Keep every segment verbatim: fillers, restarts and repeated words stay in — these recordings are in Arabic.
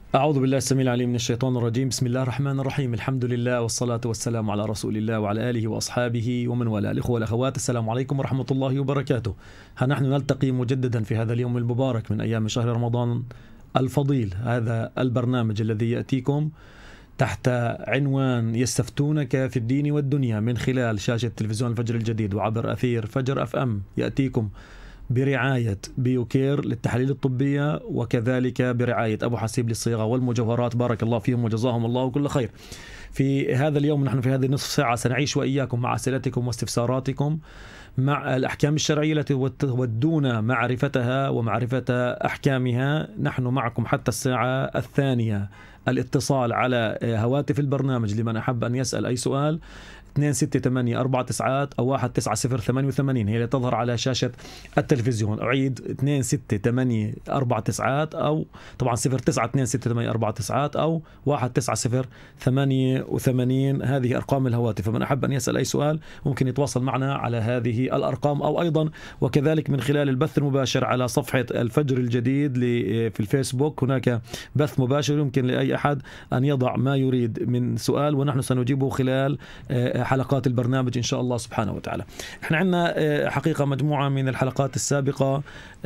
أعوذ بالله السميع العليم من الشيطان الرجيم. بسم الله الرحمن الرحيم. الحمد لله والصلاة والسلام على رسول الله وعلى آله وأصحابه ومن والاه. الإخوة والأخوات، السلام عليكم ورحمة الله وبركاته. ها نحن نلتقي مجددا في هذا اليوم المبارك من أيام شهر رمضان الفضيل. هذا البرنامج الذي يأتيكم تحت عنوان يستفتونك في الدين والدنيا من خلال شاشة تلفزيون الفجر الجديد وعبر أثير فجر أف أم، يأتيكم برعاية بيوكير للتحاليل الطبية، وكذلك برعاية أبو حسيب للصيغة والمجوهرات. بارك الله فيهم وجزاهم الله كل خير. في هذا اليوم نحن في هذه النصف ساعة سنعيش وإياكم مع أسئلتكم واستفساراتكم مع الأحكام الشرعية التي تودون معرفتها ومعرفة أحكامها. نحن معكم حتى الساعة الثانية. الاتصال على هواتف البرنامج لمن أحب أن يسأل أي سؤال اثنين ستة ثمانية أربعة تسعة أو واحد تسعة صفر ثمانية وثمانين، هي اللي تظهر على شاشة التلفزيون. أعيد اثنين ستة ثمانية أربعة تسعة أو طبعا صفر تسعة اثنين ستة ثمانية أربعة تسعة أو واحد تسعة صفر ثمانية وثمانين. هذه أرقام الهواتف، فمن أحب أن يسأل أي سؤال ممكن يتواصل معنا على هذه الأرقام، أو أيضا وكذلك من خلال البث المباشر على صفحة الفجر الجديد في الفيسبوك. هناك بث مباشر يمكن لأي أحد أن يضع ما يريد من سؤال ونحن سنجيبه خلال حلقات البرنامج إن شاء الله سبحانه وتعالى. احنا عندنا حقيقة مجموعة من الحلقات السابقة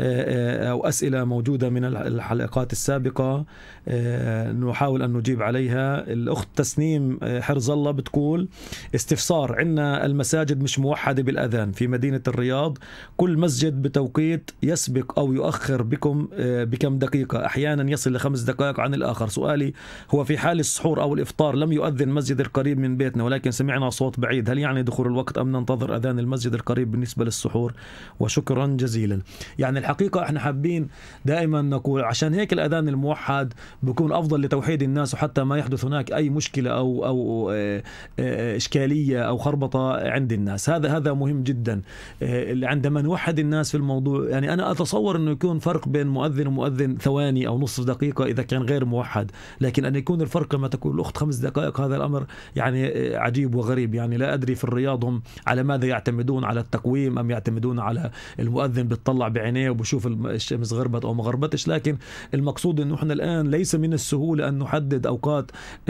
أو أسئلة موجودة من الحلقات السابقة نحاول أن نجيب عليها. الأخت تسنيم حرز الله بتقول استفسار: عندنا المساجد مش موحدة بالأذان في مدينة الرياض، كل مسجد بتوقيت يسبق أو يؤخر بكم بكم دقيقة، أحيانا يصل لخمس دقائق عن الآخر. سؤالي هو في حال السحور أو الإفطار لم يؤذن مسجد القريب من بيتنا ولكن سمعنا صوت بعيد، هل يعني دخول الوقت أم ننتظر أذان المسجد القريب بالنسبة للسحور؟ وشكرا جزيلا. يعني الحقيقة احنا حابين دائما نقول عشان هيك الأذان الموحد بيكون أفضل لتوحيد الناس، وحتى ما يحدث هناك أي مشكلة أو أو إشكالية أو خربطة عند الناس. هذا هذا مهم جدا عندما نوحد الناس في الموضوع. يعني أنا أتصور أنه يكون فرق بين مؤذن ومؤذن ثواني أو نصف دقيقة إذا كان غير موحد، لكن أن يكون الفرق لما تكون الأخت خمس دقائق هذا الأمر يعني عجيب وغريب. يعني لا أدري في الرياض هم على ماذا يعتمدون، على التقويم أم يعتمدون على المؤذن بيطلع بعينيه وبشوف الشمس غربت أو ما غربتش. لكن المقصود أنه احنا الآن ليس من السهولة أن نحدد أوقات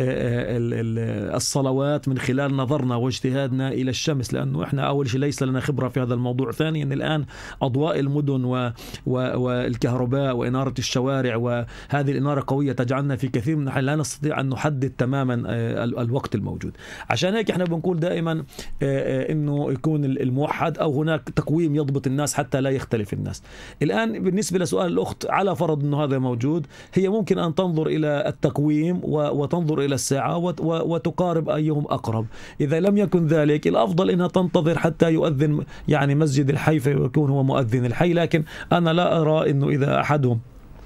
الصلوات من خلال نظرنا واجتهادنا إلى الشمس، لأنه احنا أول شيء ليس لنا خبرة في هذا الموضوع. ثانيا الآن أضواء المدن و... و... والكهرباء وإنارة الشوارع وهذه الإنارة قوية تجعلنا في كثير من الحال لا نستطيع أن نحدد تماما الوقت الموجود. عشان هيك احنا بنقول دائما انه يكون الموحد او هناك تقويم يضبط الناس حتى لا يختلف الناس. الان بالنسبه لسؤال الاخت، على فرض انه هذا موجود، هي ممكن ان تنظر الى التقويم وتنظر الى الساعه وتقارب ايهم اقرب. اذا لم يكن ذلك الافضل انها تنتظر حتى يؤذن يعني مسجد الحي فيكون هو مؤذن الحي. لكن انا لا ارى انه اذا احدهم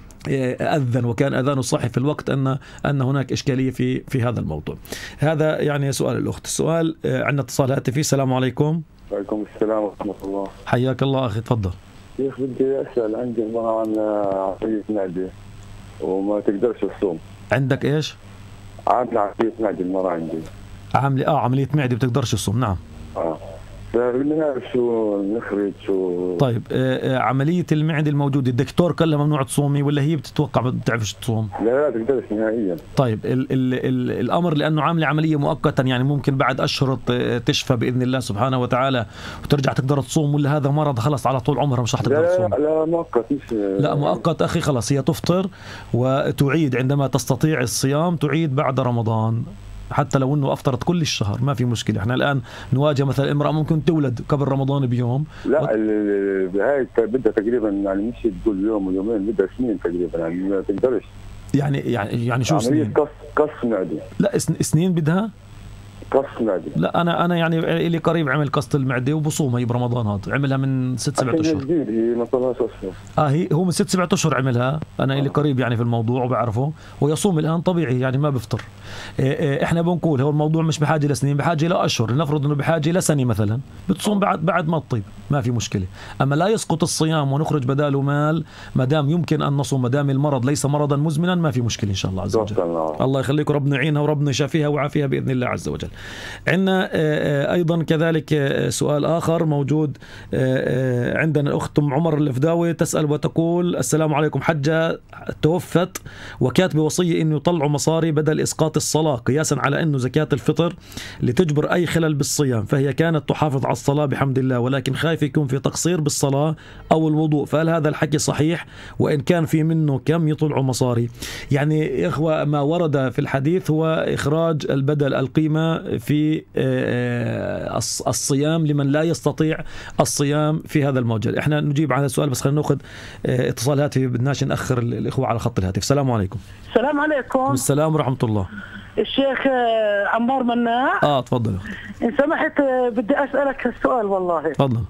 أذن وكان أذانه صحي في الوقت أن أن هناك إشكالية في في هذا الموضوع. هذا يعني سؤال الأخت. السؤال عندنا اتصال هاتفي. السلام عليكم. وعليكم السلام ورحمة الله. حياك الله أخي، تفضل. شيخ بدي أسأل، عندي المرأة عن عملية معدة وما تقدرش تصوم. عندك إيش؟ عاملة عملية معدة المرأة عندي. عاملة آه عملية معدة بتقدرش تصوم. نعم. آه. بدنا نعرف شو نخرج شو. طيب آه عملية المعدة الموجودة الدكتور قال لها ممنوع تصومي ولا هي بتتوقع ما بتعرفش تصوم؟ لا لا تقدرش نهائيا. طيب ال ال ال الأمر لأنه عاملة عملية مؤقتا، يعني ممكن بعد أشهر تشفى بإذن الله سبحانه وتعالى وترجع تقدر تصوم، ولا هذا مرض خلص على طول عمرها مش رح تقدر تصوم؟ لا لا مؤقت. مش لا مؤقت أخي، خلاص هي تفطر وتعيد عندما تستطيع الصيام، تعيد بعد رمضان حتى لو انه افطرت كل الشهر ما في مشكله. احنا الان نواجه مثلا امراه ممكن تولد قبل رمضان بيوم. لا و... هاي بدها تقريبا يعني مش تقول يوم ويومين، بدها سنين تقريبا، يعني ما تقدرش. يعني يعني يعني شو سنين؟ قص قص معده. لا سنين بدها قص معده. لا انا انا يعني لي قريب عمل قص المعده وبصوم هي برمضان، هذا عملها من ست سبعة اشهر. جديد هي ما صارلهاش اشهر. اه هي هو من ست سبعة اشهر عملها، انا لي قريب يعني في الموضوع وبعرفه، ويصوم الان طبيعي يعني ما بفطر. احنا بنقول هو الموضوع مش بحاجه لسنين، بحاجه لاشهر. لنفرض انه بحاجه لسنه مثلا، بتصوم بعد بعد ما تطيب ما في مشكله. اما لا يسقط الصيام ونخرج بداله مال ما دام يمكن ان نصوم، ما دام المرض ليس مرضا مزمنا ما في مشكله ان شاء الله عز وجل. الله يخليك، ربنا يعينها وربنا يشافيها ويعافيها باذن الله عز وجل. عندنا أيضا كذلك سؤال آخر موجود عندنا الأخت أم عمر الفداوي تسأل وتقول: السلام عليكم، حجة توفت وكاتبة وصية إنه يطلعوا مصاري بدل إسقاط الصلاة قياسا على إنه زكاة الفطر لتجبر أي خلل بالصيام، فهي كانت تحافظ على الصلاة بحمد الله، ولكن خايف يكون في تقصير بالصلاة أو الوضوء، فهل هذا الحكي صحيح؟ وإن كان في منه كم يطلعوا مصاري؟ يعني يا إخوة ما ورد في الحديث هو إخراج البدل القيمة في الصيام لمن لا يستطيع الصيام في هذا الموجل. احنا نجيب على السؤال بس خلينا ناخذ اتصال هاتفي، بدناش نأخر الإخوة على خط الهاتف. السلام عليكم. السلام عليكم. السلام ورحمة الله. الشيخ عمار مناع. اه تفضل. إن سمحت بدي أسألك السؤال والله. تفضل.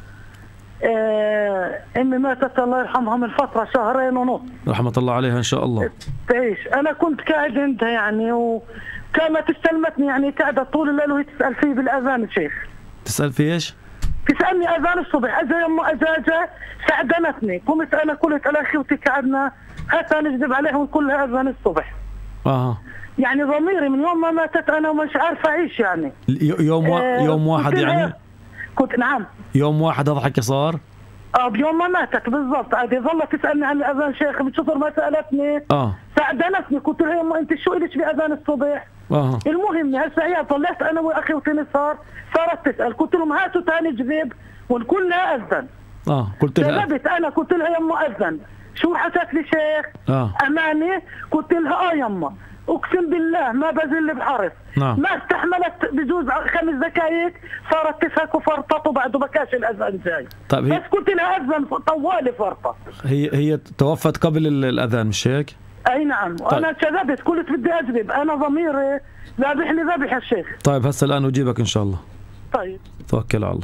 آه امي ماتت الله يرحمها من فتره شهرين ونص، رحمه الله عليها ان شاء الله. تعيش. انا كنت قاعد عندها يعني، وكانت استلمتني يعني قاعده طول الليل وهي تسال فيه بالاذان. الشيخ تسال في ايش؟ تسالني اذان الصبح. اجا يما اجاجه سعدنتني، قمت انا قلت على اخوتي قعدنا حتى نكذب عليهم كلها اذان الصبح. اه يعني ضميري من يوم ما ماتت انا مش عارفه اعيش يعني. يوم و... آه يوم واحد يعني؟ كنت نعم يوم واحد هذا حكي صار؟ اه بيوم ما ماتت بالضبط. عادي ظلت تسالني عن الاذان شيخ، بتشوفر ما سالتني. اه ساعدنتني، قلت لها يما انت شو الك باذان الصبح؟ اه المهم هسه هي طلعت انا واخي وتنصار صارت تسال، قلت لهم هاتوا ثاني جذب ونكلها اذن. اه قلت لها كذبت انا، قلت لها يما اذن. شو حكت لي شيخ؟ اه اماني؟ قلت لها اه يما اقسم بالله ما بزل بحرص. نعم. ما استحملت بجوز خمس دقائق صارت تفك وفرطت وبعده بكاش الاذان جاي. طيب هي... بس قلت لها اذن طوالي فرطت. هي هي توفت قبل الاذان مش هيك؟ اي نعم. طيب. وانا كذبت، قلت بدي اكذب، انا ضميري ذابحني ذابح يا شيخ. طيب هسه الان اجيبك ان شاء الله. طيب توكل على الله.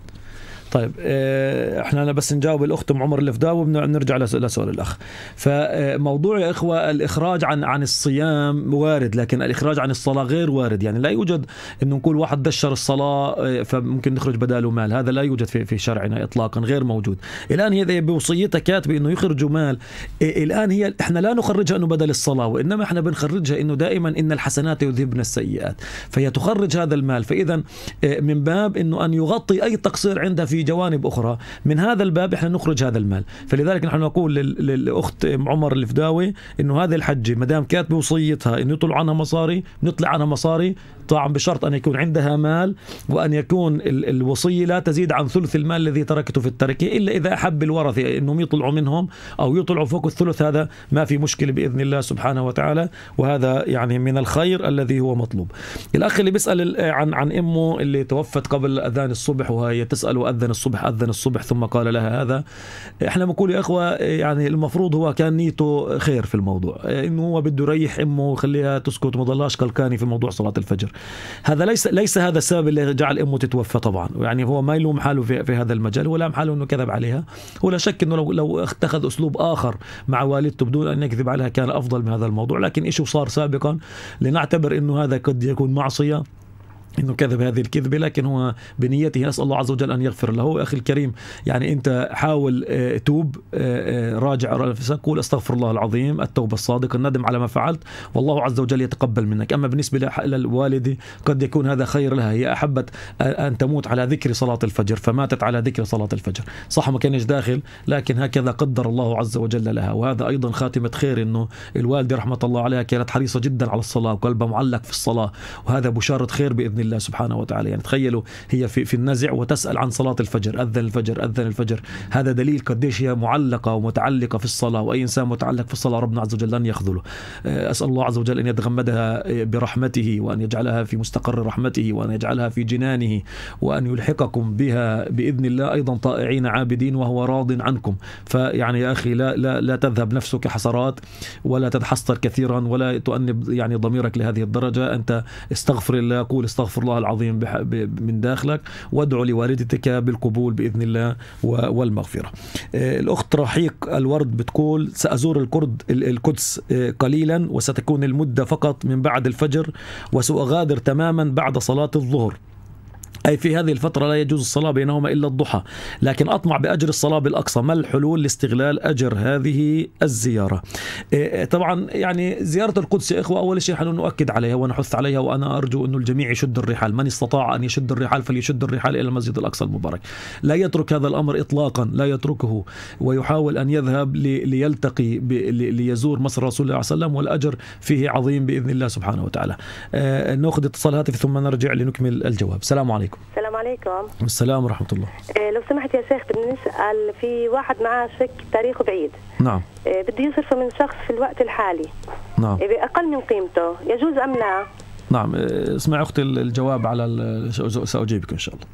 طيب احنا أنا بس نجاوب الاخت ام عمر الفداوي ونرجع لسؤال الاخ. فموضوع يا اخوه الاخراج عن عن الصيام وارد، لكن الاخراج عن الصلاه غير وارد. يعني لا يوجد انه نقول واحد دشر الصلاه فممكن نخرج بداله مال، هذا لا يوجد في في شرعنا اطلاقا، غير موجود. الان هي بوصيتها كاتبه انه يخرجوا مال. الان هي احنا لا نخرجها انه بدل الصلاه، وانما احنا بنخرجها انه دائما ان الحسنات يذهبن السيئات، فهي تخرج هذا المال. فاذا من باب انه ان يغطي اي تقصير عندها في جوانب أخرى، من هذا الباب إحنا نخرج هذا المال. فلذلك نحن نقول للأخت عمر الفداوي إنه هذه الحجة مدام كانت بوصيتها إنه يطلع عنها مصاري، نطلع عنها مصاري طبعا بشرط أن يكون عندها مال، وأن يكون الوصية لا تزيد عن ثلث المال الذي تركته في التركة، إلا إذا أحب الورثة إنهم يطلعوا منهم أو يطلعوا فوق الثلث، هذا ما في مشكلة بإذن الله سبحانه وتعالى، وهذا يعني من الخير الذي هو مطلوب. الأخ اللي بيسأل عن عن أمه اللي توفت قبل أذان الصبح وهي تسأل وأذن الصبح أذن الصبح ثم قال لها هذا، احنا بنقول يا اخوه يعني المفروض هو كان نيته خير في الموضوع، انه هو بده يريح امه ويخليها تسكت وما ضلهاش قلقاني في موضوع صلاه الفجر. هذا ليس ليس هذا السبب اللي جعل امه تتوفى طبعا، يعني هو ما يلوم حاله في, في هذا المجال ولا لام حاله انه كذب عليها، ولا شك انه لو لو اتخذ اسلوب اخر مع والدته بدون ان يكذب عليها كان افضل من هذا الموضوع، لكن ايش صار سابقا لنعتبر انه هذا قد يكون معصيه، انه كذب هذه الكذبه، لكن هو بنيته نسال الله عز وجل ان يغفر له. اخي الكريم يعني انت حاول توب، راجع قول استغفر الله العظيم، التوبه الصادقه، الندم على ما فعلت، والله عز وجل يتقبل منك. اما بالنسبه للوالده قد يكون هذا خير لها، هي احبت ان تموت على ذكر صلاه الفجر فماتت على ذكر صلاه الفجر، صح ما كانش داخل، لكن هكذا قدر الله عز وجل لها. وهذا ايضا خاتمه خير، انه الوالده رحمه الله عليها كانت حريصه جدا على الصلاه وقلبها معلق في الصلاه، وهذا بشاره خير باذن الله سبحانه وتعالى. يعني تخيلوا هي في في النزع وتسأل عن صلاة الفجر، أذن الفجر أذن الفجر، هذا دليل قديش هي معلقة ومتعلقة في الصلاة، وأي إنسان متعلق في الصلاة ربنا عز وجل لن يخذله. أسأل الله عز وجل أن يتغمدها برحمته، وأن يجعلها في مستقر رحمته، وأن يجعلها في جنانه، وأن يلحقكم بها بإذن الله أيضا طائعين عابدين وهو راض عنكم. فيعني يا أخي لا لا لا تذهب نفسك حسرات، ولا تتحسر كثيرا، ولا تؤنب يعني ضميرك لهذه الدرجة. أنت استغفر الله، قول استغفر الله العظيم من داخلك، وادعو لوالدتك بالقبول بإذن الله والمغفرة. الأخت رحيق الورد بتقول سأزور الكرد القدس قليلا، وستكون المدة فقط من بعد الفجر، وسأغادر تماما بعد صلاة الظهر، أي في هذه الفترة لا يجوز الصلاة بينهما إلا الضحى، لكن أطمع بأجر الصلاة بالأقصى. ما الحلول لاستغلال أجر هذه الزيارة؟ طبعا يعني زيارة القدس يا إخوة أول شيء حنون نؤكد عليها ونحث عليها، وأنا أرجو أن الجميع يشد الرحال، من استطاع أن يشد الرحال فليشد الرحال إلى المسجد الأقصى المبارك. لا يترك هذا الأمر إطلاقا، لا يتركه، ويحاول أن يذهب ليلتقي ليزور مصر رسول الله صلى الله عليه وسلم، والأجر فيه عظيم بإذن الله سبحانه وتعالى. نأخذ اتصال هاتف ثم نرجع لنكمل الجواب. السلام عليكم. السلام عليكم. السلام ورحمة الله. إيه لو سمحت يا شيخ بدنا نسأل، في واحد معاه شيك تاريخه بعيد. نعم. إيه بده يصرفه من شخص في الوقت الحالي. نعم. إيه بأقل من قيمته، يجوز أم لا؟ نعم. اسمع أختي الجواب على سأجيبك إن شاء الله.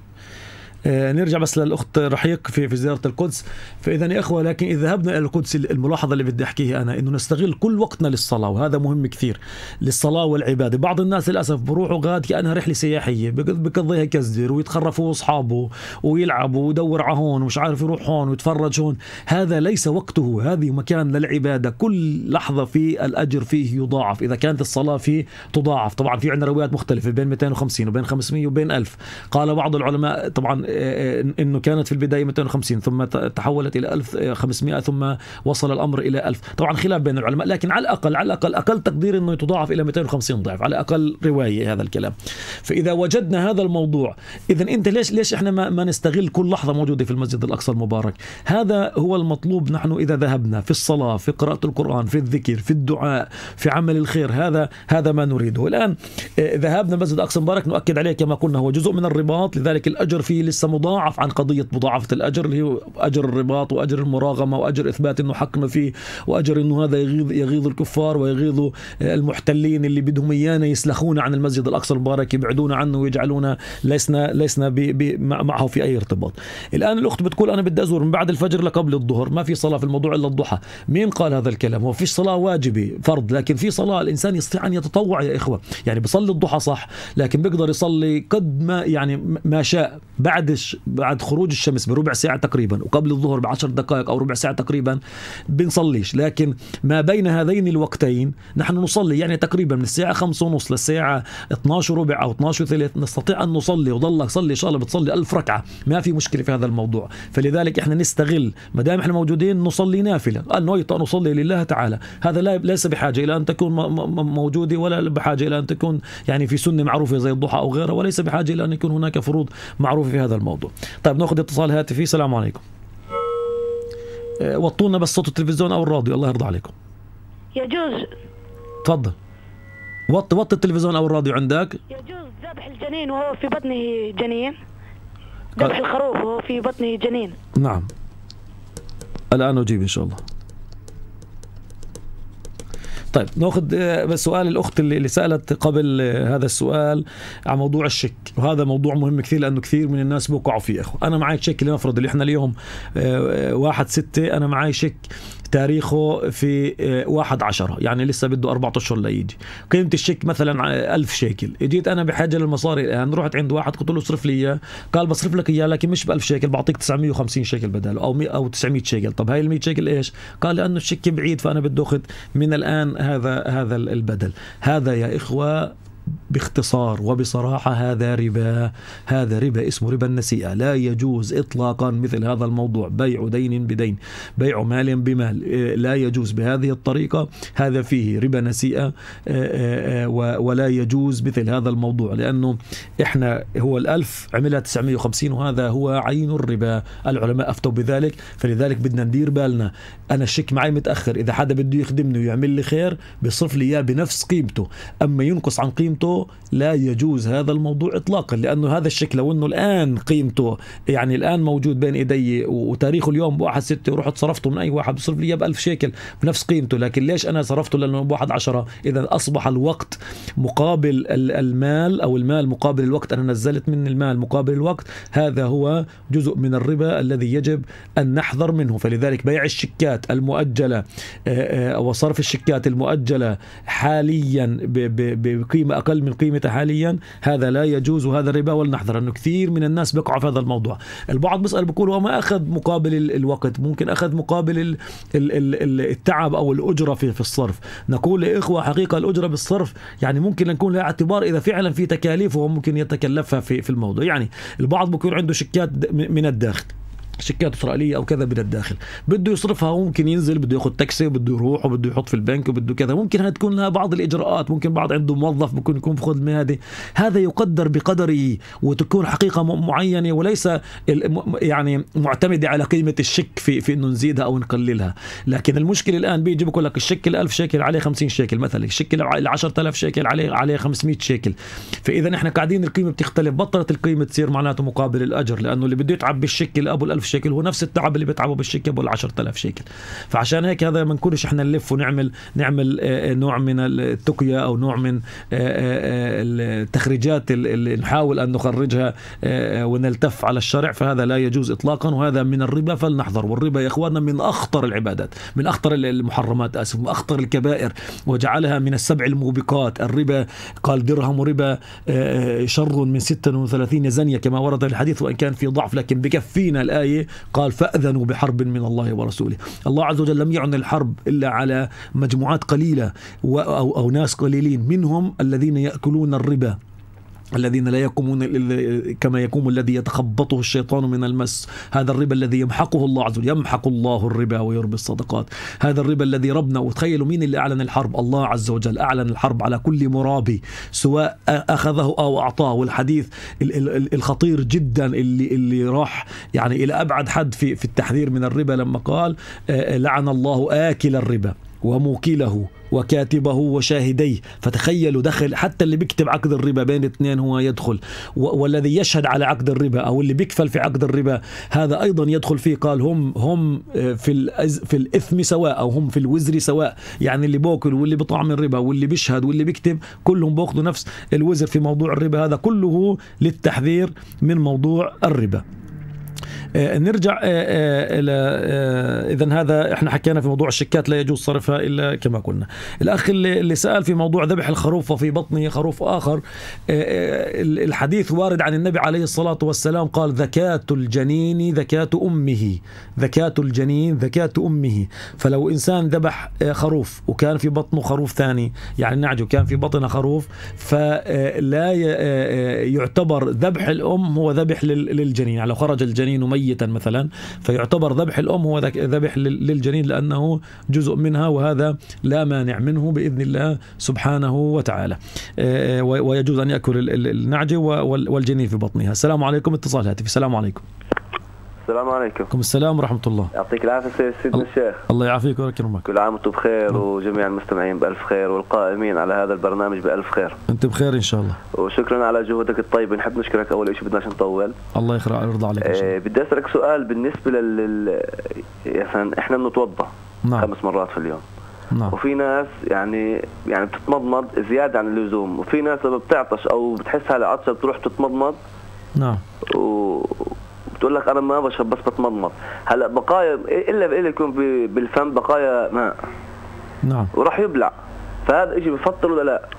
نرجع بس للأخت رحيق في في زيارة القدس. فإذا يا إخوة، لكن إذا ذهبنا إلى القدس الملاحظة اللي بدي أحكيها أنا إنه نستغل كل وقتنا للصلاة، وهذا مهم كثير، للصلاة والعبادة. بعض الناس للأسف بروحوا غاد كأنها رحلة سياحية، بقضيها كزدر ويتخرفوا أصحابه ويلعبوا ويدور على هون ومش عارف يروح هون ويتفرج هون. هذا ليس وقته، هذه مكان للعبادة. كل لحظة في الأجر فيه يضاعف، إذا كانت الصلاة فيه تضاعف. طبعا في عندنا روايات مختلفة بين مئتين وخمسين وبين خمسمئة وبين ألف. قال بعض العلماء طبعا انه كانت في البدايه مئتين وخمسين ثم تحولت الى ألف وخمسمئة ثم وصل الامر الى ألف. طبعا خلاف بين العلماء، لكن على الاقل على الاقل اقل تقدير انه يتضاعف الى مئتين وخمسين ضعف، على اقل روايه هذا الكلام. فاذا وجدنا هذا الموضوع، اذا انت ليش ليش احنا ما, ما نستغل كل لحظه موجوده في المسجد الاقصى المبارك؟ هذا هو المطلوب. نحن اذا ذهبنا في الصلاه، في قراءه القران، في الذكر، في الدعاء، في عمل الخير، هذا هذا ما نريده. الان ذهابنا المسجد الاقصى المبارك نؤكد عليه كما قلنا هو جزء من الرباط، لذلك الاجر فيه لسه مضاعف عن قضية مضاعفة الأجر اللي هو أجر الرباط وأجر المراغمة وأجر إثبات أنه حقنا فيه، وأجر أنه هذا يغيظ, يغيظ الكفار ويغيظ المحتلين اللي بدهم إيانا يسلخون عن المسجد الأقصى المبارك، يبعدون عنه ويجعلونا لسنا لسنا بي بي معه في أي ارتباط. الآن الأخت بتقول أنا بدي أزور من بعد الفجر لقبل الظهر، ما في صلاة في الموضوع إلا الضحى. مين قال هذا الكلام؟ هو فيش صلاة واجبة فرض، لكن في صلاة الإنسان يستطيع أن يتطوع يا إخوة. يعني بيصلي الضحى صح، لكن بيقدر يصلي قد ما يعني ما شاء بعد بعد خروج الشمس بربع ساعة تقريبا، وقبل الظهر بعشر دقائق أو ربع ساعة تقريبا بنصليش. لكن ما بين هذين الوقتين نحن نصلي، يعني تقريبا من الساعة خمسة ونص للساعة اثناشر وربع أو اثناشر وثلث نستطيع أن نصلي، وضلك صلي إن شاء الله بتصلي ألف ركعة، ما في مشكلة في هذا الموضوع. فلذلك احنا نستغل ما دام احنا موجودين نصلي نافلة، قال نويت أن نصلي لله تعالى. هذا لا ليس بحاجة إلى أن تكون موجودة، ولا بحاجة إلى أن تكون يعني في سنة معروفة زي الضحى أو غيرها، وليس بحاجة إلى أن يكون هناك فروض معروفة في هذا الموضوع. طيب ناخذ اتصال هاتفي. السلام عليكم. وطونا بس صوت التلفزيون او الراديو الله يرضى عليكم. يجوز. تفضل. وط وط التلفزيون او الراديو عندك. يجوز ذبح الجنين وهو في بطنه جنين. ذبح الخروف وهو في بطنه جنين. نعم. الان اجيب ان شاء الله. طيب ناخذ بس سؤال الأخت اللي سألت قبل هذا السؤال عن موضوع الشك، وهذا موضوع مهم كثير لأنه كثير من الناس بوقعوا فيه. أخو أنا معي شك لنفرض اللي إحنا اليوم واحد ستة، أنا معي شك تاريخه في واحد عشرة، يعني لسه بده أربعة أشهر ليجي، قيمة الشيك مثلا ألف شيكل. اجيت أنا بحاجة للمصاري الآن، رحت عند واحد قلت له اصرف لي إياه، قال بصرف لك إياه لكن مش بألف شيكل، بعطيك تسعمئة وخمسين شيكل بداله أو أو تسعمئة شيكل. طب هاي المئة شيكل إيش؟ قال لأنه الشيك بعيد فأنا بدي أخذ من الآن هذا هذا البدل. هذا يا إخوة باختصار وبصراحة هذا ربا، هذا ربا اسمه ربا النسيئة. لا يجوز إطلاقا مثل هذا الموضوع، بيع دين بدين، بيع مال بمال، لا يجوز بهذه الطريقة. هذا فيه ربا نسيئة ولا يجوز مثل هذا الموضوع، لأنه إحنا هو الألف عملها تسعمئة وخمسين وهذا هو عين الربا. العلماء أفتوا بذلك، فلذلك بدنا ندير بالنا. أنا الشيك معي متأخر، إذا حدا بده يخدمني ويعمل لي خير بيصرف لي إياه بنفس قيمته، أما ينقص عن قيمته لا يجوز هذا الموضوع إطلاقا، لأنه هذا الشيك لو أنه الآن قيمته يعني الآن موجود بين إيدي وتاريخه اليوم بواحد ستة ورحت صرفته من أي واحد بصرف لي بألف شيكل بنفس قيمته، لكن ليش أنا صرفته؟ لأنه بواحد عشرة. إذا أصبح الوقت مقابل المال أو المال مقابل الوقت، أنا نزلت من المال مقابل الوقت، هذا هو جزء من الربا الذي يجب أن نحذر منه. فلذلك بيع الشيكات المؤجلة وصرف الشيكات المؤجلة حاليا بقيمة أقل أقل من قيمته حاليا، هذا لا يجوز وهذا ربا ولنحذر، أنه كثير من الناس بيقعوا في هذا الموضوع. البعض بيسأل بيقول وما أخذ مقابل الوقت، ممكن أخذ مقابل التعب أو الأجرة في في الصرف. نقول لإخوة حقيقة الأجرة بالصرف يعني ممكن نكون لها اعتبار إذا فعلا في تكاليف وهو ممكن يتكلفها في في الموضوع. يعني البعض بيكون عنده شيكات من الداخل، شيكات إسرائيلية أو كذا من الداخل، بده يصرفها، ممكن ينزل بده ياخذ تاكسي وبده يروح وبده يحط في البنك وبده كذا، ممكن هذه تكون لها بعض الإجراءات، ممكن بعض عنده موظف ممكن يكون في خدمة، هذه هذا يقدر بقدره وتكون حقيقة معينة وليس يعني معتمدة على قيمة الشيك في في إنه نزيدها أو نقللها. لكن المشكلة الآن بيجي بقول لك الشيك الألف شيكل عليه خمسين شيكل مثلا، الشيك العشرة آلاف شيكل عليه عليه خمسمية شيكل، فإذا إحنا قاعدين القيمة بتختلف، بطلت القيمة تصير معناته مقابل الأجر، لأنه اللي بده يتعب بالشيكل أبو الألف شيكل هو نفس التعب اللي بيتعبوا بالشيكل ابو العشرة آلاف شيكل. فعشان هيك هذا ما نكونش احنا نلف ونعمل نعمل نوع من التقية او نوع من التخريجات اللي نحاول ان نخرجها ونلتف على الشرع، فهذا لا يجوز اطلاقا، وهذا من الربا فلنحذر. والربا يا اخواننا من اخطر العبادات، من اخطر المحرمات اسف، من اخطر الكبائر، وجعلها من السبع الموبقات. الربا قال درهم ربا شر من ستة وثلاثين زنية كما ورد الحديث، وان كان في ضعف لكن بكفينا الآية قال فأذنوا بحرب من الله ورسوله. الله عز وجل لم يعن الحرب إلا على مجموعات قليلة أو, أو ناس قليلين، منهم الذين يأكلون الربا، الذين لا يقومون كما يقوم الذي يتخبطه الشيطان من المس. هذا الربا الذي يمحقه الله عز وجل، يمحق الله الربا ويربي الصدقات. هذا الربا الذي ربنا، وتخيلوا مين اللي أعلن الحرب؟ الله عز وجل أعلن الحرب على كل مرابي سواء أخذه أو أعطاه. والحديث الخطير جدا اللي اللي راح يعني إلى أبعد حد في في التحذير من الربا لما قال لعن الله آكل الربا وموكله وكاتبه وشاهديه. فتخيلوا دخل حتى اللي بيكتب عقد الربا بين اثنين هو يدخل، والذي يشهد على عقد الربا او اللي بيكفل في عقد الربا هذا ايضا يدخل فيه. قال هم هم في في الاثم سواء او هم في الوزر سواء، يعني اللي بوكل واللي بطعم الربا واللي بيشهد واللي بيكتب كلهم بياخذوا نفس الوزر في موضوع الربا. هذا كله للتحذير من موضوع الربا. آه نرجع آه إلى آه إذن هذا إحنا حكينا في موضوع الشيكات لا يجوز صرفها إلا كما قلنا. الأخ اللي, اللي سأل في موضوع ذبح الخروف وفي بطنه خروف آخر، آه الحديث وارد عن النبي عليه الصلاة والسلام قال ذكاة الجنين ذكاة أمه، ذكاة الجنين ذكاة أمه. فلو إنسان ذبح خروف وكان في بطنه خروف ثاني، يعني نعجو كان في بطنه خروف، فلا يعتبر ذبح الأم هو ذبح للجنين. يعني لو خرج الجنين ميتا مثلا فيعتبر ذبح الأم هو ذبح للجنين لأنه جزء منها، وهذا لا مانع منه بإذن الله سبحانه وتعالى، ويجوز أن يأكل النعجة والجنين في بطنها. السلام عليكم، اتصال هاتفي. السلام عليكم. السلام عليكم. وعليكم السلام ورحمة الله. يعطيك العافية سيدنا الشيخ. الله يعافيك ويكرمك. كل عام وانتم بخير وجميع المستمعين بألف خير والقائمين على هذا البرنامج بألف خير. انت بخير إن شاء الله. وشكرا على جهودك الطيبة، نحب نشكرك أول شيء، بدناش نطول. الله يخرع يرضى عليك إن شاء الله. آه بدي أسألك سؤال بالنسبة لل يعني إحنا بنتوضأ نعم. خمس مرات في اليوم. نعم. وفي ناس يعني يعني بتتمضمض زيادة عن اللزوم، وفي ناس لما بتعطش أو بتحس على عطشة بتروح تتمضمض. نعم. و بتقول لك أنا ما بشرب بس بتمضمض. هلا بقايا إلا إلا يكون بالفم بقايا ماء. نعم. وراح يبلع، فهذا إشي بفطر ولا لا؟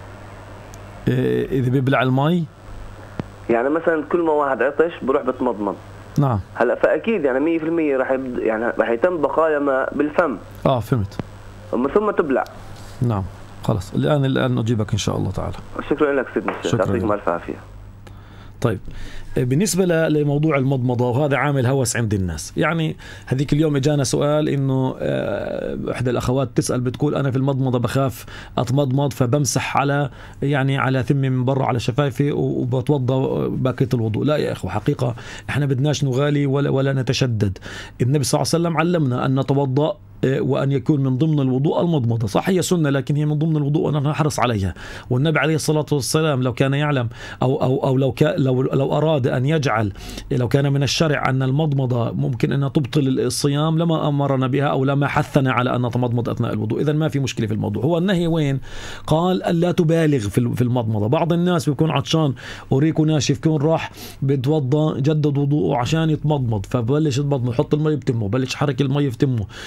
إيه إذا بيبلع المي؟ يعني مثلا كل ما واحد عطش بروح بتمضمض. نعم. هلا فأكيد يعني مية في المية راح يبد... يعني راح يتم بقايا ماء بالفم. آه فهمت. ومن ثم تبلع. نعم خلاص الآن الآن نجيبك إن شاء الله تعالى. شكرا لك سيدنا الشيخ، يعطيكم ألف عافية. طيب بالنسبة لموضوع المضمضة، وهذا عامل هوس عند الناس. يعني هذيك اليوم اجانا سؤال انه احدى الاخوات تسأل بتقول انا في المضمضة بخاف اتمضمض فبمسح على يعني على ثمي من برا على شفايفي وبتوضى باقية الوضوء. لا يا اخو، حقيقة احنا بدناش نغالي ولا ولا نتشدد. النبي صلى الله عليه وسلم علمنا ان نتوضأ وأن يكون من ضمن الوضوء المضمضة. صح هي سنة لكن هي من ضمن الوضوء وأنا نحرص عليها. والنبي عليه الصلاة والسلام لو كان يعلم أو أو أو لو كان لو لو أراد أن يجعل، لو كان من الشرع أن المضمضة ممكن أن تبطل الصيام لما أمرنا بها أو لما حثنا على أن نتمضمض أثناء الوضوء. إذا ما في مشكلة في الموضوع. هو النهي وين؟ قال ألا تبالغ في المضمضة. بعض الناس بيكون عطشان وريقه ناشف، كون راح بيتوضى جدد وضوءه عشان يتمضمض، فبلش يتمضمض، يحط المي بتمه، بلش حرك المي في تمه، بعدين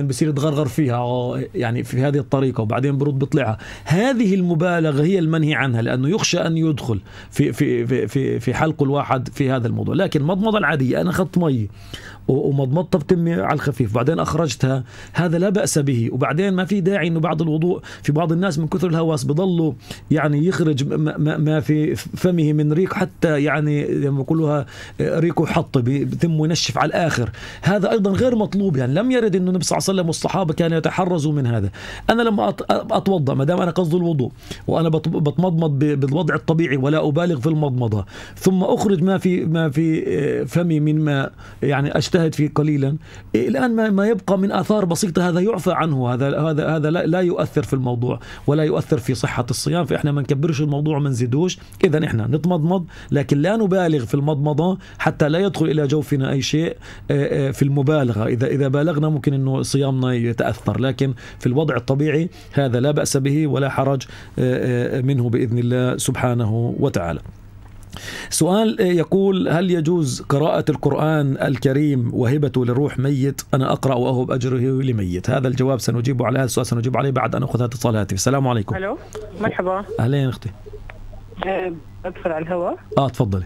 وبعدين بصير يتغرغر فيها يعني في هذه الطريقة وبعدين برد بيطلعها. هذه المبالغة هي المنهي عنها، لأنه يخشى أن يدخل في في في في, في حلق الواحد في هذا الموضوع. لكن مضمضة العادية، أنا أخذت مي ومضمضتها بتمي على الخفيف بعدين أخرجتها، هذا لا بأس به. وبعدين ما في داعي إنه بعد الوضوء في بعض الناس من كثر الهواس بضلوا يعني يخرج ما, ما في فمه من ريق، حتى يعني لما كلها ريقه حط بتم ينشف على الآخر. هذا أيضا غير مطلوب، يعني لم يرد إنه النبي صلى الله عليه وسلم والصحابة كانوا يتحرزوا من هذا. أنا لما أتوضأ ما دام أنا قصد الوضوء وأنا بتمضمض بالوضع الطبيعي ولا أبالغ في المضمضة، ثم أخرج ما في ما في فمي من ماء يعني أجتهد فيه قليلا، الآن ما, ما يبقى من آثار بسيطة هذا يعفى عنه. هذا هذا هذا لا, لا يؤثر في الموضوع ولا يؤثر في صحة الصيام، فإحنا ما نكبرش الموضوع وما نزيدوش. إذا إحنا نتمضمض لكن لا نبالغ في المضمضة حتى لا يدخل إلى جوفنا أي شيء في المبالغة. إذا إذا بالغنا ممكن إنه صيامنا يتأثر، لكن في الوضع الطبيعي هذا لا بأس به ولا حرج منه بإذن الله سبحانه وتعالى. سؤال يقول: هل يجوز قراءة القرآن الكريم وهبته للروح ميت؟ أنا أقرأ وأهب أجره لميت. هذا الجواب سنجيب على هذا السؤال، سنجيب عليه بعد أن أخذ هذا اتصال هاتف. السلام عليكم. ألو، مرحبا. أهلين أختي. أه أدخل على الهواء. آه تفضلي.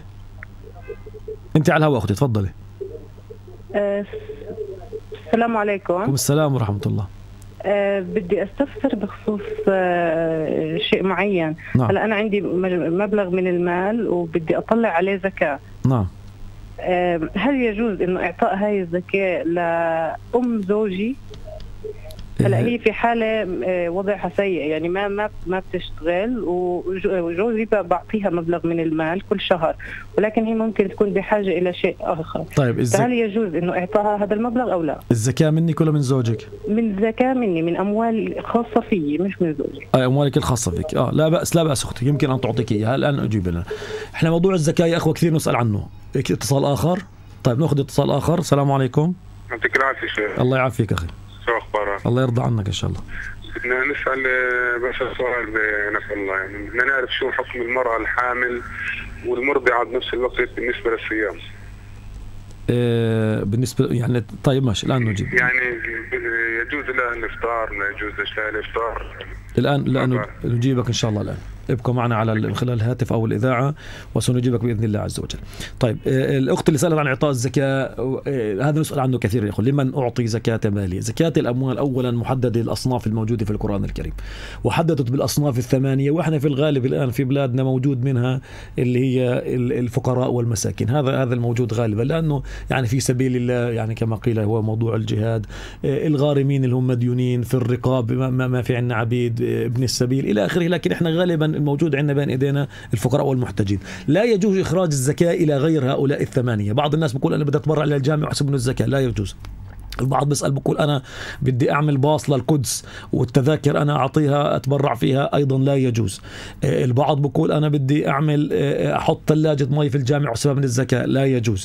أنت على الهواء أختي، تفضلي. أه السلام عليكم. وعليكم السلام ورحمة الله. أه بدي استفسر بخصوص أه شيء معين. نعم. هلا أنا عندي مبلغ من المال وبدي أطلع عليه زكاة. نعم. أه هل يجوز إنه إعطاء هاي الزكاة لأم زوجي؟ هلا هي في حالة وضعها سيء، يعني ما ما ما بتشتغل وجوزي بعطيها مبلغ من المال كل شهر، ولكن هي ممكن تكون بحاجة إلى شيء آخر. طيب الزك... فهل يجوز إنه إعطاها هذا المبلغ أو لا؟ الزكاة منك ولا من زوجك؟ من زكاة مني، من أموال خاصة فيي مش من زوجي. أي أموالك الخاصة فيك. آه لا بأس لا بأس أختي، يمكن أن تعطيك إياها الآن أجيب لنا. إحنا موضوع الزكاة يا أخوة كثير نسأل عنه. اتصال آخر. طيب نأخذ اتصال آخر. السلام عليكم. يعطيك العافية شيخ. الله يعافيك أخي. شو أخبارك؟ الله يرضى عنك إن شاء الله. بدنا نسأل بس سؤال بنفس الله، يعني بدنا نعرف شو حكم المرأة الحامل والمرضعة بنفس الوقت بالنسبة للصيام. إيه بالنسبة يعني طيب ماشي الآن نجيب. يعني يجوز لها الإفطار، ما يجوز لها الإفطار؟ الآن لا نجيبك إن شاء الله. الآن ابقى معنا على خلال الهاتف أو الإذاعة وسنجيبك بإذن الله عز وجل. طيب الأخت اللي سألت عن إعطاء الزكاة، هذا نسأل عنه كثير. يقول: لمن أعطي زكاة مالي؟ زكاة الأموال أولا محددة الأصناف الموجودة في القرآن الكريم، وحددت بالأصناف الثمانية، وإحنا في الغالب الآن في بلادنا موجود منها اللي هي الفقراء والمساكين. هذا هذا الموجود غالبا، لأنه يعني في سبيل الله، يعني كما قيل هو موضوع الجهاد، الغارمين اللي هم مديونين في الرقاب، ما, ما في عندنا عبيد ابن السبيل إلى آخره. لكن إحنا غالبا الموجود عندنا بين إيدينا الفقراء والمحتاجين. لا يجوز إخراج الزكاة إلى غير هؤلاء الثمانية. بعض الناس بيقول أنا بدي أتبرع للجامع وأحسب إنه الزكاة، لا يجوز. البعض بيسأل بقول أنا بدي أعمل باص للقدس والتذاكر أنا أعطيها أتبرع فيها، أيضا لا يجوز. البعض بقول أنا بدي أعمل أحط ثلاجة مي في الجامع وسبب من الزكاة، لا يجوز.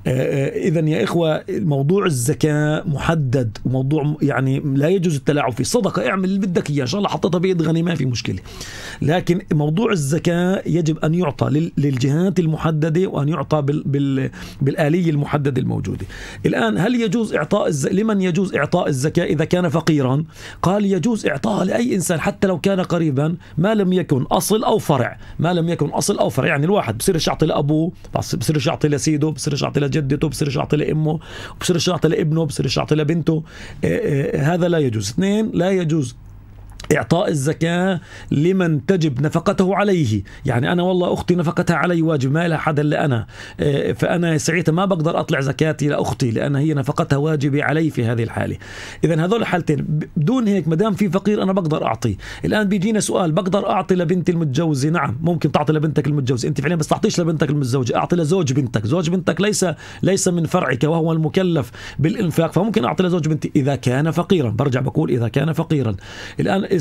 إذن يا إخوة موضوع الزكاة محدد، وموضوع يعني لا يجوز التلاعب فيه. صدقة اعمل اللي بدك إياه، إن شاء الله حطيتها بيد غني ما في مشكلة، لكن موضوع الزكاة يجب أن يعطى للجهات المحددة وأن يعطى بال بال بالآلية المحددة الموجودة. الآن هل يجوز إعطاء لمن يجوز إعطاء الزكاة إذا كان فقيرا؟ قال يجوز إعطاءها لأي إنسان حتى لو كان قريبا، ما لم يكن أصل أو فرع. ما لم يكن أصل أو فرع، يعني الواحد بصيرش يعطي لأبوه، بصيرش يعطي لسيده، بصيرش يعطي لجدته، بصيرش يعطي لأمه، بصيرش يعطي لابنه، بصيرش يعطي لبنته. هذا لا يجوز. اثنين، لا يجوز إعطاء الزكاة لمن تجب نفقته عليه. يعني أنا والله أختي نفقتها علي واجب، ما لها حدا إلا أنا، فأنا ساعتها ما بقدر أطلع زكاتي لأختي لأن هي نفقتها واجبة علي في هذه الحالة. إذن هذول الحالتين. بدون هيك مدام في فقير أنا بقدر أعطي. الآن بيجينا سؤال: بقدر أعطي لبنتي المتجوزة؟ نعم ممكن تعطي لبنتك المتجوزة، أنت فعليا بس تعطيش لبنتك المتزوجة، أعطي لزوج بنتك. زوج بنتك ليس ليس من فرعك وهو المكلف بالإنفاق، فممكن أعطي لزوج بنتي إذا كان فقيرا. برجع بقول إذا كان فقيرا. الآن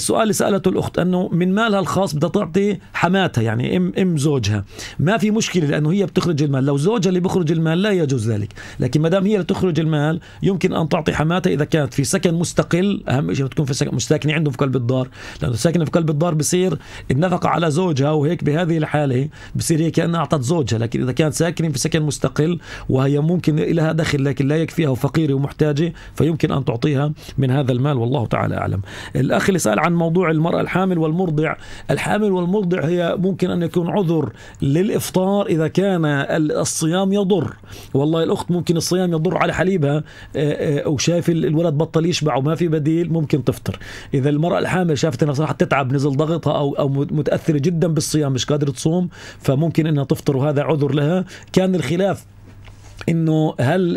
السؤال اللي سألته الأخت أنه من مالها الخاص بدها تعطي حماتها يعني ام ام زوجها، ما في مشكلة لأنه هي بتخرج المال. لو زوجها اللي بيخرج المال لا يجوز ذلك، لكن ما دام هي اللي تخرج المال يمكن أن تعطي حماتها إذا كانت في سكن مستقل. أهم شيء بتكون في سكن مش ساكنة عندهم في قلب الدار، لأنه ساكنة في قلب الدار بصير النفقة على زوجها، وهيك بهذه الحالة بصير هي كأنها أعطت زوجها. لكن إذا كانت ساكنة في سكن مستقل وهي ممكن لها دخل لكن لا يكفيها وفقيرة ومحتاجة، فيمكن أن تعطيها من هذا المال، والله تعالى أعلم. الأخ اللي سأل عن موضوع المرأة الحامل والمرضع، الحامل والمرضع هي ممكن أن يكون عذر للإفطار إذا كان الصيام يضر. والله الأخت ممكن الصيام يضر على حليبها وشايف الولد بطل يشبع وما في بديل، ممكن تفطر. إذا المرأة الحامل شافت أنها صراحة تتعب، نزل ضغطها أو أو متأثرة جدا بالصيام مش قادرة تصوم، فممكن أنها تفطر وهذا عذر لها. كان الخلاف انه هل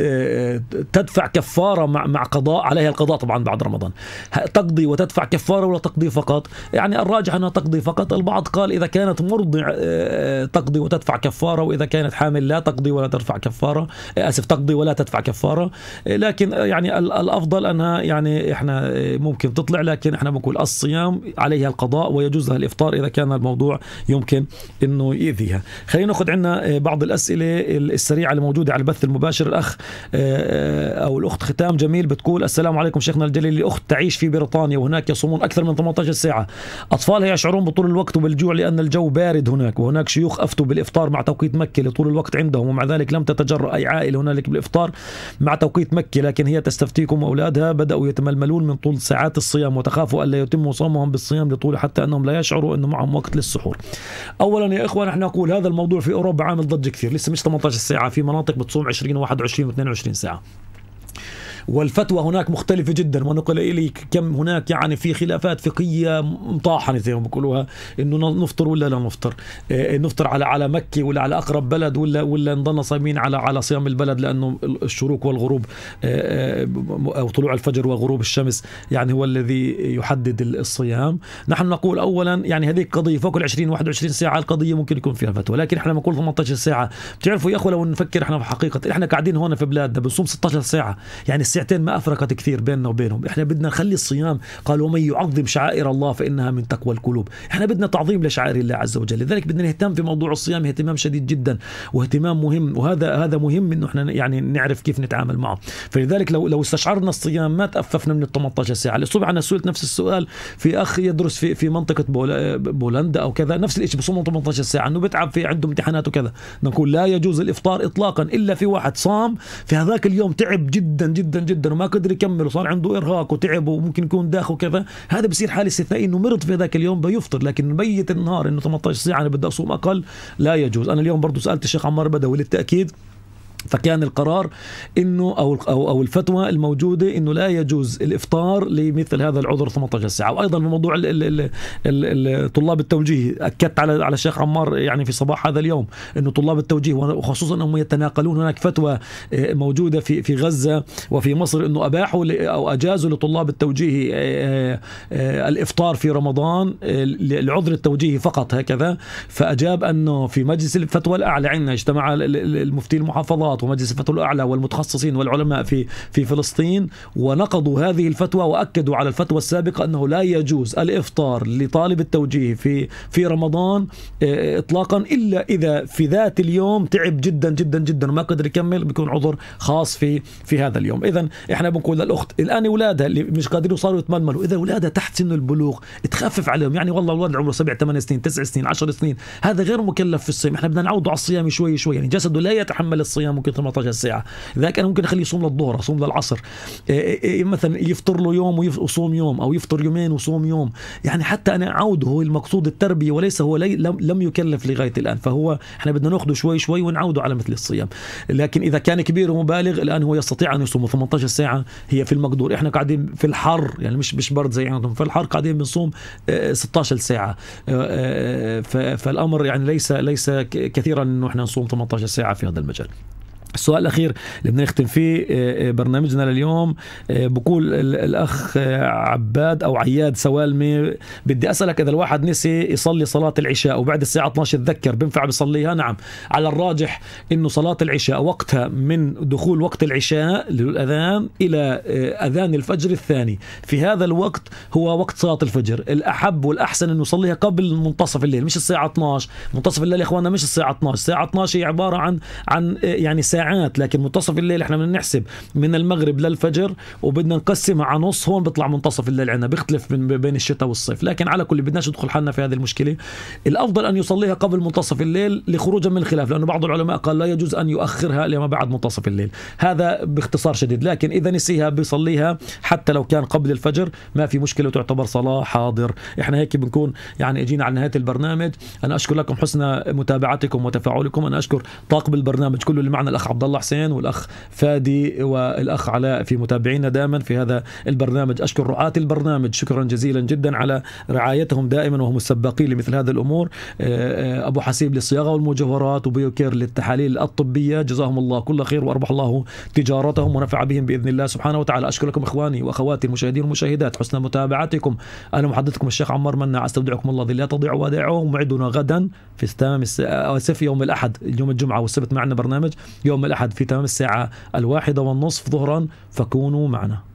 تدفع كفاره مع مع قضاء عليها القضاء طبعا بعد رمضان، تقضي وتدفع كفاره ولا تقضي فقط؟ يعني الراجح انها تقضي فقط. البعض قال اذا كانت مرضع تقضي وتدفع كفاره، واذا كانت حامل لا تقضي ولا تدفع كفاره، اسف تقضي ولا تدفع كفاره. لكن يعني الافضل انها يعني احنا ممكن تطلع، لكن احنا بنقول الصيام عليها القضاء ويجوز لها الافطار اذا كان الموضوع يمكن انه يؤذيها. خلينا ناخذ عندنا بعض الاسئله السريعه اللي موجوده على البث المباشر. الاخ او الاخت ختام جميل بتقول السلام عليكم شيخنا الجليل، الاخت تعيش في بريطانيا وهناك يصومون اكثر من ثمانية عشر ساعه، اطفالها يشعرون بطول الوقت وبالجوع لان الجو بارد هناك، وهناك شيوخ افتوا بالافطار مع توقيت مكه لطول الوقت عندهم، ومع ذلك لم تتجرأ اي عائله هنالك بالافطار مع توقيت مكه، لكن هي تستفتيكم واولادها بداوا يتململون من طول ساعات الصيام وتخافوا الا يتموا صومهم بالصيام لطول حتى انهم لا يشعروا انه معهم وقت للسحور. اولا يا اخوان احنا نقول هذا الموضوع في اوروبا عامل ضجه كثير، لسه مش ثمانية عشر ساعه، في مناطق بتصوم عشرين وواحد وعشرين واثنين وعشرين ساعه، والفتوى هناك مختلفة جدا. ونقل إليك كم هناك يعني في خلافات فقهية مطاحنة زي ما بيقولوها، إنه نفطر ولا لا نفطر، إيه نفطر على على مكة ولا على أقرب بلد، ولا ولا نضلنا صايمين على على صيام البلد، لأنه الشروق والغروب أو طلوع الفجر وغروب الشمس يعني هو الذي يحدد الصيام. نحن نقول أولا يعني هذه القضية فوق العشرين واحد وعشرين ساعة القضية ممكن يكون فيها فتوى، لكن إحنا بنقول ثمانية عشر ساعة. بتعرفوا يا أخوة لو نفكر إحنا في حقيقة إحنا قاعدين هون في بلادنا بنصوم ستة عشر ساعة، يعني ساعتين ما أفرقت كثير بيننا وبينهم. إحنا بدنا نخلي الصيام، قال ومن يعظم شعائر الله فإنها من تقوى القلوب، إحنا بدنا تعظيم لشعائر الله عز وجل، لذلك بدنا نهتم في موضوع الصيام اهتمام شديد جدا واهتمام مهم، وهذا هذا مهم إنه إحنا يعني نعرف كيف نتعامل معه. فلذلك لو لو استشعرنا الصيام ما تأففنا من ال ثمانية عشر ساعة. الصبح أنا سئلت نفس السؤال في أخ يدرس في في منطقة بولندا أو كذا، نفس الشيء بصوم ثمانية عشر ساعة، إنه بتعب في عنده امتحانات وكذا. نقول لا يجوز الإفطار إطلاقا إلا في واحد صام في هذاك اليوم تعب جدا جدا جدا وما قدر يكمل وصار عنده إرهاق وتعب وممكن يكون داخ وكذا، هذا بصير حالة استثنائية إنه مرض في ذاك اليوم بيفطر. لكن بيت النهار إنه ثمانية عشر ساعة أنا بدي أصوم أقل لا يجوز. أنا اليوم برضو سألت الشيخ عمار بدوي للتأكيد، فكان القرار انه او او او الفتوى الموجوده انه لا يجوز الافطار لمثل هذا العذر ثمانية عشر ساعه. وايضا في موضوع ال ال ال طلاب التوجيه اكدت على على الشيخ عمار يعني في صباح هذا اليوم انه طلاب التوجيه وخصوصا انهم يتناقلون، هناك فتوى موجوده في في غزه وفي مصر انه اباحوا او اجازوا لطلاب التوجيه الافطار في رمضان لعذر التوجيه فقط هكذا. فاجاب انه في مجلس الفتوى الاعلى عندنا اجتمع المفتي المحافظات ومجلس الفتوى الأعلى والمتخصصين والعلماء في في فلسطين ونقضوا هذه الفتوى وأكدوا على الفتوى السابقة أنه لا يجوز الإفطار لطالب التوجيه في في رمضان إطلاقا إلا إذا في ذات اليوم تعب جدا جدا جدا وما قدر يكمل، بيكون عذر خاص في في هذا اليوم. إذا إحنا بنقول للأخت الآن أولادها اللي مش قادرين يصاروا يتململوا، إذا أولادها تحت سن البلوغ تخفف عليهم، يعني والله الولد عمره سبع ثمان سنين تسع سنين عشر سنين هذا غير مكلف في الصيام، إحنا بدنا نعوده على الصيام شوي شوي، يعني جسده لا يتحمل الصيام ممكن ثمانية عشر ساعة. ذاك أنا ممكن أخليه يصوم للظهر يصوم للعصر، مثلا يفطر له يوم ويصوم يوم أو يفطر يومين وصوم يوم، يعني حتى أنا أعوده. هو المقصود التربية وليس هو لي لم, لم يكلف لغاية الآن، فهو إحنا بدنا نأخذه شوي شوي ونعوده على مثل الصيام. لكن إذا كان كبير ومبالغ الآن هو يستطيع أن يصوم ثمانية عشر ساعة هي في المقدور. إحنا قاعدين في الحر يعني مش مش برد زي عندهم، في الحر قاعدين بنصوم ستة عشر ساعة، فالأمر يعني ليس ليس كثيرا إنه إحنا نصوم ثمانية عشر ساعة في هذا المجال. السؤال الأخير اللي بدنا نختم فيه برنامجنا لليوم، بقول الأخ عباد أو عياد سوالمي، بدي أسألك إذا الواحد نسي يصلي صلاة العشاء وبعد الساعة اثني عشر تذكر بينفع بيصليها؟ نعم، على الراجح إنه صلاة العشاء وقتها من دخول وقت العشاء للأذان إلى أذان الفجر الثاني، في هذا الوقت هو وقت صلاة الفجر. الأحب والأحسن إنه يصليها قبل منتصف الليل، مش الساعة اثني عشر. منتصف الليل يا إخواننا مش الساعة اثني عشر، الساعة اثني عشر هي عبارة عن عن يعني ساعة، لكن منتصف الليل احنا بدنا نحسب من المغرب للفجر وبدنا نقسمها على نص، هون بيطلع منتصف الليل عندنا، بيختلف بين الشتاء والصيف. لكن على كل بدناش ندخل حالنا في هذه المشكلة. الأفضل أن يصليها قبل منتصف الليل لخروجا من الخلاف، لأنه بعض العلماء قال لا يجوز أن يؤخرها لما بعد منتصف الليل، هذا باختصار شديد. لكن إذا نسيها بيصليها حتى لو كان قبل الفجر ما في مشكلة وتعتبر صلاة حاضر. احنا هيك بنكون يعني اجينا على نهاية البرنامج. أنا أشكر لكم حسن متابعتكم وتفاعلكم. أنا أشكر طاقم البرنامج كله اللي معنا، الأخ عبد الله حسين والأخ فادي والأخ علاء في متابعينا دائما في هذا البرنامج. أشكر رعاة البرنامج شكرا جزيلا جدا على رعايتهم دائما وهم السباقين لمثل هذه الأمور. أبو حسيب للصياغة والمجوهرات وبيوكير للتحاليل الطبية، جزاهم الله كل خير وأربح الله تجارتهم ونفع بهم بإذن الله سبحانه وتعالى. أشكر لكم إخواني وأخواتي المشاهدين والمشاهدات حسن متابعتكم. أنا محدثكم الشيخ عمار مناع، أستودعكم الله لا تضيع ودائعه. موعدنا غدا في تمام الساعة يوم الأحد، اليوم الجمعة والسبت معنا برنامج، يوم الأحد في تمام الساعة الواحدة والنصف ظهرا، فكونوا معنا.